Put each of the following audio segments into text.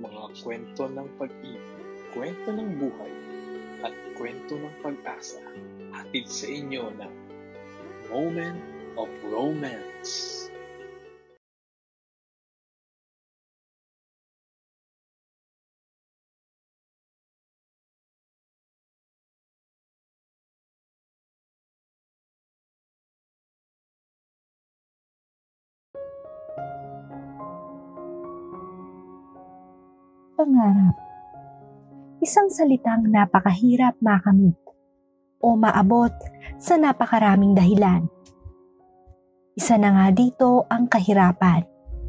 mga kwento ng pag-ibig, kwento ng buhay, at kwento ng pag-asa, hatid sa inyo ng Moment of Romance. Pangarap. Isang salitang napakahirap makamit o maabot sa napakaraming dahilan. Isa na nga dito ang kahirapan.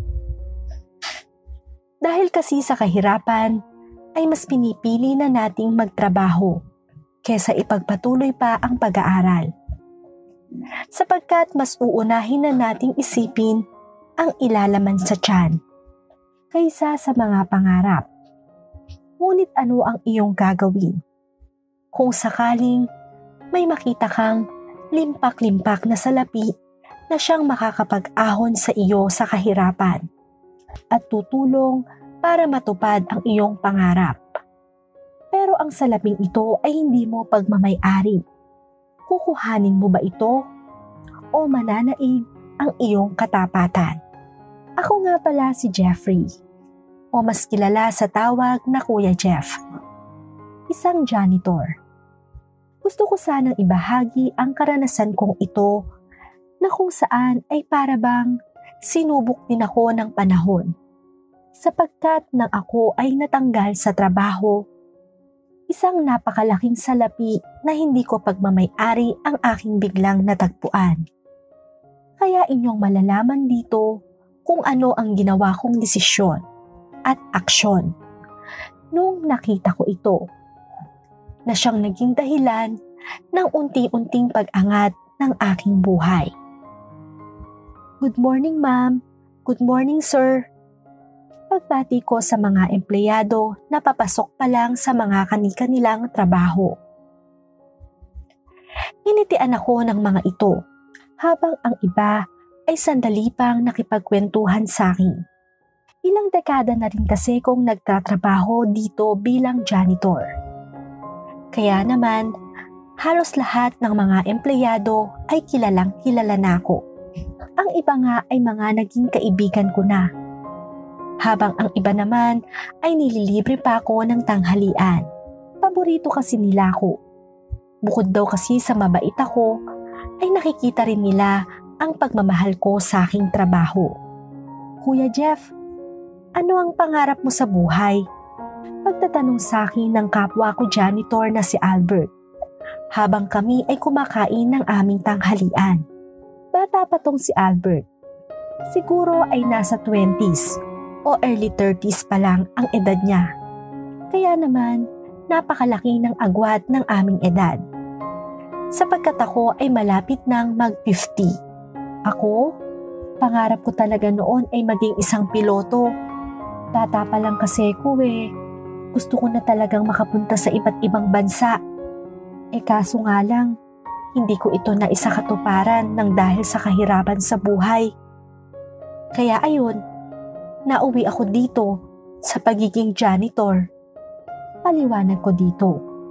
Dahil kasi sa kahirapan ay mas pinipili na nating magtrabaho kesa ipagpatuloy pa ang pag-aaral. Sapagkat mas uunahin na nating isipin ang ilalaman sa tiyan kaysa sa mga pangarap. Ngunit ano ang iyong gagawin kung sakaling may makita kang limpak-limpak na salapi na siyang makakapag-ahon sa iyo sa kahirapan at tutulong para matupad ang iyong pangarap? Pero ang salaping ito ay hindi mo pagmamay-ari. Kukuhanin mo ba ito o mananaig ang iyong katapatan? Ako nga pala si Jeffrey, o mas kilala sa tawag na Kuya Jeff. Isang janitor. Gusto ko sanang ibahagi ang karanasan kong ito na kung saan ay para bang sinubok din ako ng panahon. Sapagkat nang ako ay natanggal sa trabaho, isang napakalaking salapi na hindi ko pagmamay-ari ang aking biglang natagpuan. Kaya inyong malalaman dito kung ano ang ginawa kong desisyon at aksyon nung nakita ko ito, na siyang naging dahilan ng unti-unting pag-angat ng aking buhay. Good morning, ma'am. Good morning, sir. Pagbati ko sa mga empleyado na papasok pa lang sa mga kani-kanilang trabaho. Initian ako ng mga ito habang ang iba ay sandali pang nakipagkwentuhan sa akin. Ilang dekada na rin kasi kong nagtatrabaho dito bilang janitor. Kaya naman, halos lahat ng mga empleyado ay kilalang kilala na ako. Ang iba nga ay mga naging kaibigan ko na. Habang ang iba naman ay nililibre pa ako ng tanghalian. Paborito kasi nila ako. Bukod daw kasi sa mabait ako, ay nakikita rin nila ang pagmamahal ko sa aking trabaho. Kuya Jeff, ano ang pangarap mo sa buhay? Pagtatanong sa akin ng kapwa ko janitor na si Albert, habang kami ay kumakain ng aming tanghalian. Bata pa tong si Albert. Siguro ay nasa 20s o early 30s pa lang ang edad niya. Kaya naman, napakalaki ng agwat ng aming edad. Sapagkat ako ay malapit ng mag-50. Ako, pangarap ko talaga noon ay maging isang piloto. Bata pa lang kasi ko Gusto ko na talagang makapunta sa iba't ibang bansa. Kaso nga lang, hindi ko ito na isakatuparan ng dahil sa kahirapan sa buhay. Kaya ayun, nauwi ako dito sa pagiging janitor. Paliwanag ko dito.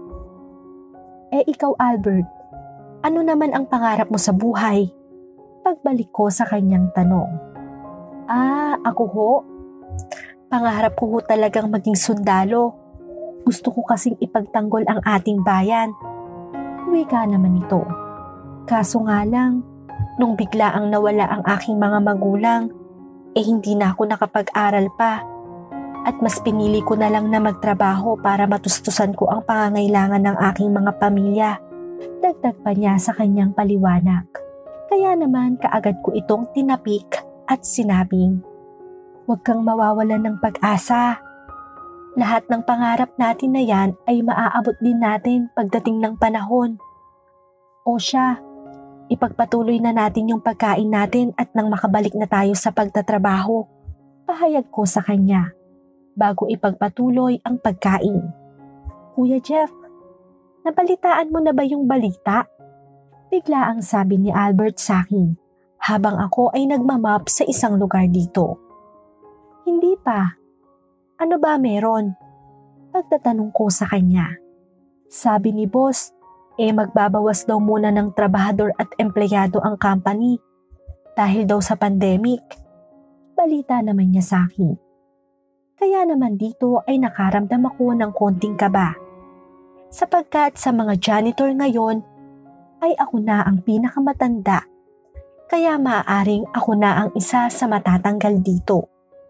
Ikaw Albert, ano naman ang pangarap mo sa buhay? Pagbalik ko sa kanyang tanong. Ako ho? Pangarap ko talagang maging sundalo. Gusto ko kasing ipagtanggol ang ating bayan. Wika naman ito. Kaso nga lang, nung bigla ang nawala ang aking mga magulang, hindi na ako nakapag-aral pa. At mas pinili ko na lang na magtrabaho para matustusan ko ang pangangailangan ng aking mga pamilya. Dagdag pa niya sa kanyang paliwanag. Kaya naman kaagad ko itong tinapik at sinabing, huwag kang mawawalan ng pag-asa. Lahat ng pangarap natin na yan ay maaabot din natin pagdating ng panahon. O siya, ipagpatuloy na natin yung pagkain natin at nang makabalik na tayo sa pagtatrabaho. Pahayag ko sa kanya bago ipagpatuloy ang pagkain. Kuya Jeff, nabalitaan mo na ba yung balita? Bigla ang sabi ni Albert sa akin habang ako ay nagmamap sa isang lugar dito. Hindi pa. Ano ba meron? Pagtatanong ko sa kanya. Sabi ni boss, magbabawas daw muna ng trabahador at empleyado ang company dahil daw sa pandemic. Balita naman niya sa akin. Kaya naman dito ay nakaramdam ako ng konting kaba. Sapagkat sa mga janitor ngayon ay ako na ang pinakamatanda. Kaya maaaring ako na ang isa sa matatanggal dito.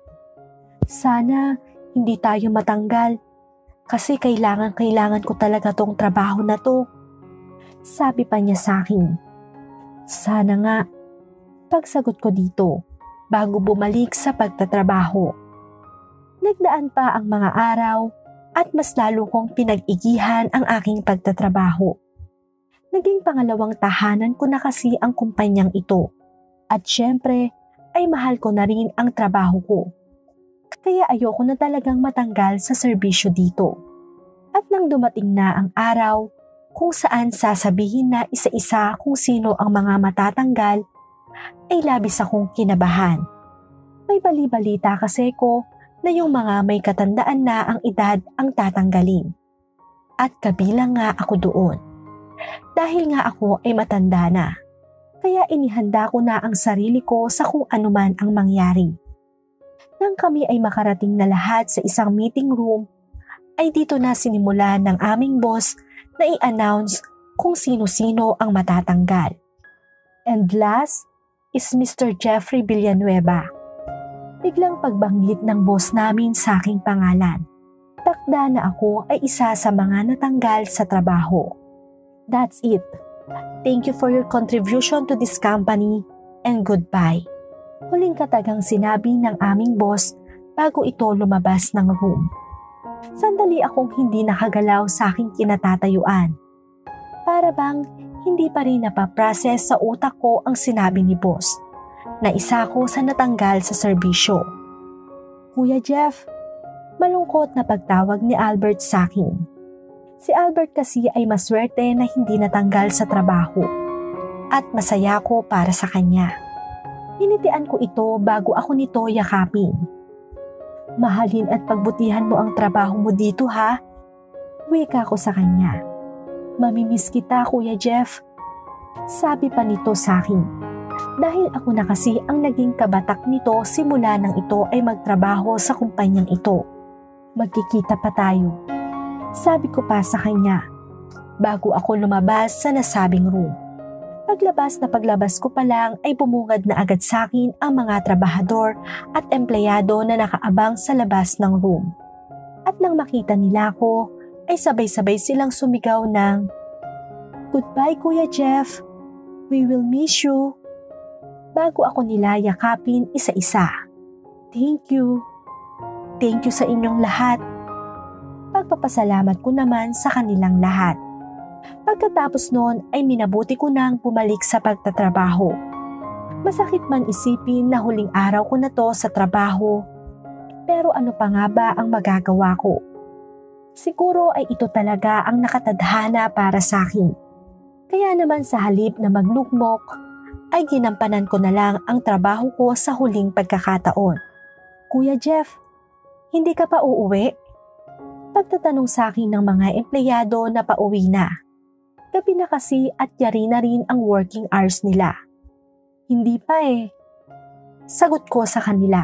Sana hindi tayo matanggal kasi kailangan ko talaga tong trabaho na to. Sabi pa niya sa akin. Sana nga. Pagsagot ko dito bago bumalik sa pagtatrabaho. Nagdaan pa ang mga araw at mas lalo kong pinag-igihan ang aking pagtatrabaho. Naging pangalawang tahanan ko na kasi ang kumpanyang ito. At syempre ay mahal ko na rin ang trabaho ko. Kaya ayoko na talagang matanggal sa serbisyo dito. At nang dumating na ang araw kung saan sasabihin na isa-isa kung sino ang mga matatanggal, ay labis akong kinabahan. May bali-balita kasi ko na yung mga may katandaan na ang edad ang tatanggalin. At kabilang nga ako doon. Dahil nga ako ay matanda na, kaya inihanda ko na ang sarili ko sa kung anuman ang mangyari. Nang kami ay makarating na lahat sa isang meeting room, ay dito na sinimulan ng aming boss na i-announce kung sino-sino ang matatanggal. And last is Mr. Jeffrey Villanueva. Biglang pagbanggit ng boss namin sa aking pangalan. Takda na ako ay isa sa mga natanggal sa trabaho. That's it. Thank you for your contribution to this company and goodbye. Huling katagang sinabi ng aming boss bago ito lumabas ng room. Sandali akong hindi nakagalaw sa aking kinatatayuan. Para bang hindi pa rin napaprocess sa utak ko ang sinabi ni boss na isa ko sa natanggal sa serbisyo. Kuya Jeff, malungkot na pagtawag ni Albert sa akin. Si Albert kasi ay maswerte na hindi natanggal sa trabaho at masaya ko para sa kanya. Hinitian ko ito bago ako nito yakapin. Mahalin at pagbutihan mo ang trabaho mo dito ha. Wika ko sa kanya. Mamimiss kita Kuya Jeff. Sabi pa nito sa akin. Dahil ako na kasi ang naging kabatak nito simula nang ito ay magtrabaho sa kumpanyang ito. Magkikita pa tayo. Sabi ko pa sa kanya bago ako lumabas sa nasabing room. Paglabas ko pa lang ay bumungad na agad sa akin ang mga trabahador at empleyado na nakaabang sa labas ng room. At nang makita nila ako ay sabay-sabay silang sumigaw ng, "Goodbye Kuya Jeff, we will miss you." Bago ako nila yakapin isa-isa. Thank you. Thank you sa inyong lahat. Pagpapasalamat ko naman sa kanilang lahat. Pagkatapos noon ay minabuti ko nang bumalik sa pagtatrabaho. Masakit man isipin na huling araw ko na to sa trabaho. Pero ano pa nga ba ang magagawa ko? Siguro ay ito talaga ang nakatadhana para sa akin. Kaya naman sa halip na maglugmok, ay ginampanan ko na lang ang trabaho ko sa huling pagkakataon. Kuya Jeff, hindi ka pa uuwi? Pagtatanong sa akin ng mga empleyado na pauwi na. Gabi na kasi at yari na rin ang working hours nila. Hindi pa eh. Sagot ko sa kanila.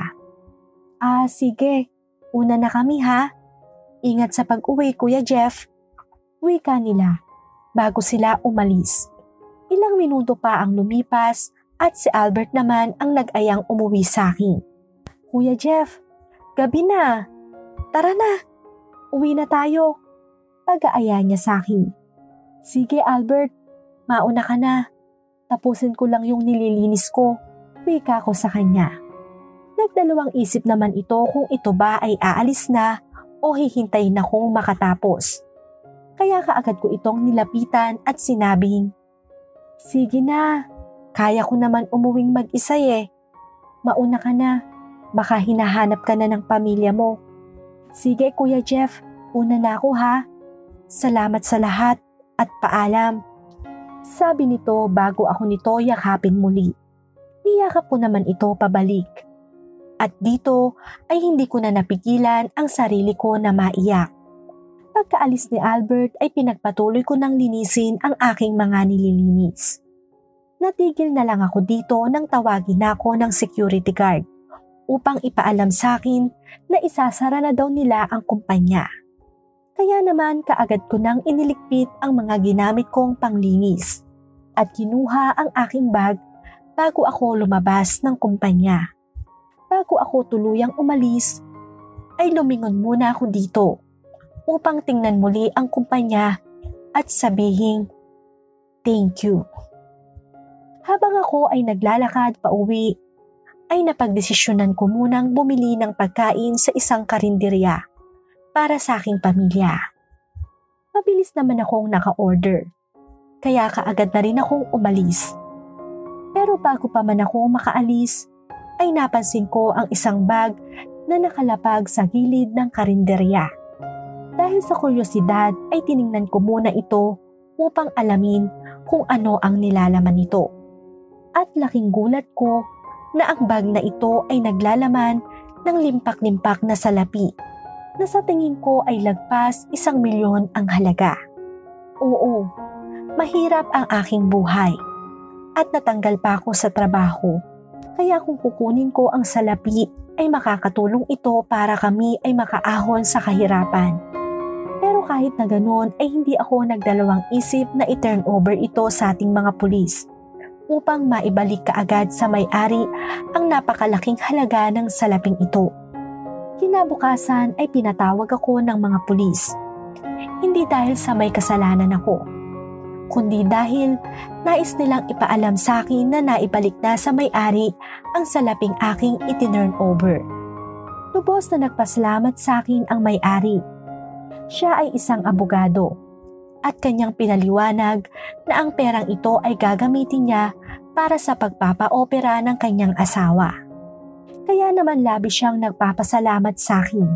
Sige, una na kami ha. Ingat sa pag-uwi Kuya Jeff. Wika nila bago sila umalis. Ilang minuto pa ang lumipas at si Albert naman ang nag-ayang umuwi sa akin. Kuya Jeff, gabi na. Tara na, uwi na tayo. Pag-aaya niya sa akin. Sige Albert, mauna ka na. Tapusin ko lang yung nililinis ko. Wika ko sa kanya. Nagdalawang isip naman ito kung ito ba ay aalis na o hihintayin akong makatapos. Kaya kaagad ko itong nilapitan at sinabing, "Sige na, kaya ko naman umuwing mag-isa eh. Mauna ka na, baka hinahanap ka na ng pamilya mo." "Sige Kuya Jeff, una na ako ha. Salamat sa lahat at paalam." Sabi nito bago ako nito yakapin muli. Niyakap ko naman ito pabalik. At dito ay hindi ko na napigilan ang sarili ko na maiyak. Pagkaalis ni Albert ay pinagpatuloy ko ng linisin ang aking mga nililinis. Natigil na lang ako dito nang tawagin ako ng security guard upang ipaalam sa akin na isasara na daw nila ang kumpanya. Kaya naman kaagad ko nang iniligpit ang mga ginamit kong panglinis at kinuha ang aking bag bago ako lumabas ng kumpanya. Bago ako tuluyang umalis, ay lumingon muna ako dito upang tingnan muli ang kumpanya at sabihing, "Thank you." Habang ako ay naglalakad pa uwi, ay napagdesisyonan ko munang bumili ng pagkain sa isang karinderya para sa aking pamilya. Mabilis naman akong naka-order, kaya kaagad na rin akong umalis. Pero bago pa man ako makaalis, ay napansin ko ang isang bag na nakalapag sa gilid ng karinderya. Dahil sa kuryosidad ay tiningnan ko muna ito upang alamin kung ano ang nilalaman nito. At laking gulat ko na ang bag na ito ay naglalaman ng limpak-limpak na salapi na sa tingin ko ay lagpas 1,000,000 ang halaga. Oo, mahirap ang aking buhay at natanggal pa ako sa trabaho. Kaya kung kukunin ko ang salapi ay makakatulong ito para kami ay makaahon sa kahirapan. Pero kahit na ganoon ay hindi ako nagdalawang isip na i-turn over ito sa ating mga pulis upang maibalik kaagad sa may-ari ang napakalaking halaga ng salaping ito. Kinabukasan ay pinatawag ako ng mga pulis. Hindi dahil sa may kasalanan ako, kundi dahil nais nilang ipaalam sa akin na naibalik na sa may-ari ang salaping aking itinurn over. Lubos na nagpasalamat sa akin ang may-ari. Siya ay isang abogado at kanyang pinaliwanag na ang perang ito ay gagamitin niya para sa pagpapaopera ng kanyang asawa. Kaya naman labis siyang nagpapasalamat sa akin.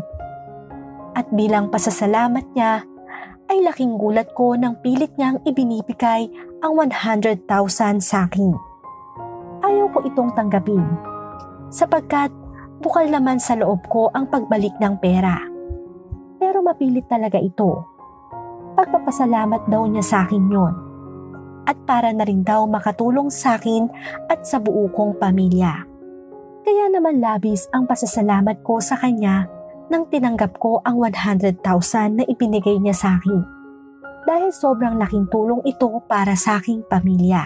At bilang pasasalamat niya, ay laking gulat ko nang pilit niyang ibinibigay ang 100,000 sa akin. Ayaw ko itong tanggapin, sapagkat bukal naman sa loob ko ang pagbalik ng pera. Pero mapilit talaga ito. Pagpapasalamat daw niya sa akin yon. At para na rin daw makatulong sa akin at sa buo kong pamilya. Kaya naman labis ang pasasalamat ko sa kanya nang tinanggap ko ang 100,000 na ibinigay niya sa akin. Dahil sobrang laking tulong ito para sa aking pamilya.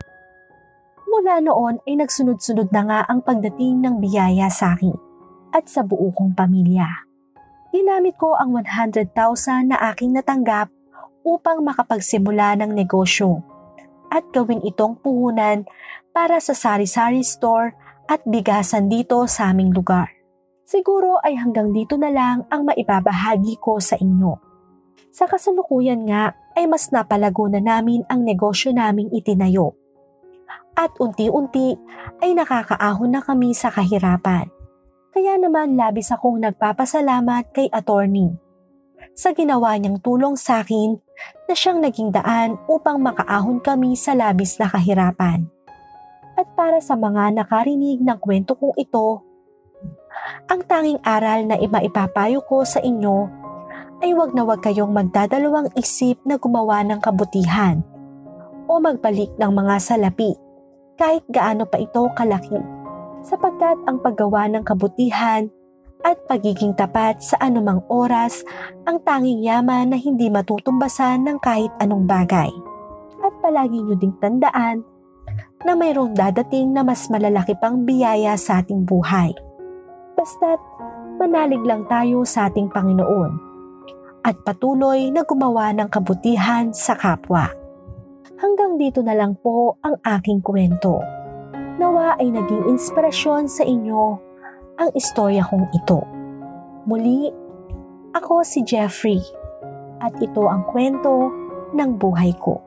Mula noon ay nagsunod-sunod na nga ang pagdating ng biyaya sa akin at sa buo kong pamilya. Ginamit ko ang 100,000 na aking natanggap upang makapagsimula ng negosyo at gawin itong puhunan para sa sari-sari store at bigasan dito sa aming lugar. Siguro ay hanggang dito na lang ang maibabahagi ko sa inyo. Sa kasalukuyan nga ay mas napalago na namin ang negosyo naming itinayo. At unti-unti ay nakakaahon na kami sa kahirapan. Kaya naman labis akong nagpapasalamat kay attorney sa ginawa niyang tulong sa akin na siyang naging daan upang makaahon kami sa labis na kahirapan. At para sa mga nakarinig ng kwento kong ito, ang tanging aral na maipapayo ko sa inyo ay wag na wag kayong magdadalawang isip na gumawa ng kabutihan o magbalik ng mga salapi kahit gaano pa ito kalaki, sapagkat ang paggawa ng kabutihan at pagiging tapat sa anumang oras ang tanging yaman na hindi matutumbasan ng kahit anong bagay. At palagi nyo ding tandaan na mayroong dadating na mas malalaki pang biyaya sa ating buhay. Basta't manalig lang tayo sa ating Panginoon at patuloy na gumawa ng kabutihan sa kapwa. Hanggang dito na lang po ang aking kwento. Nawa ay naging inspirasyon sa inyo ang istorya kong ito. Muli, ako si Jeffrey at ito ang kwento ng buhay ko.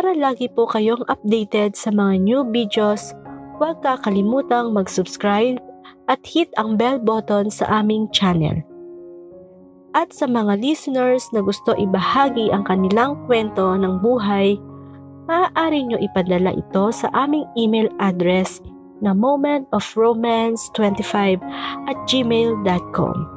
Para lagi po kayong updated sa mga new videos, huwag kakalimutang mag-subscribe at hit ang bell button sa aming channel. At sa mga listeners na gusto ibahagi ang kanilang kwento ng buhay, maaari nyo ipadala ito sa aming email address na momentofromance25@gmail.com.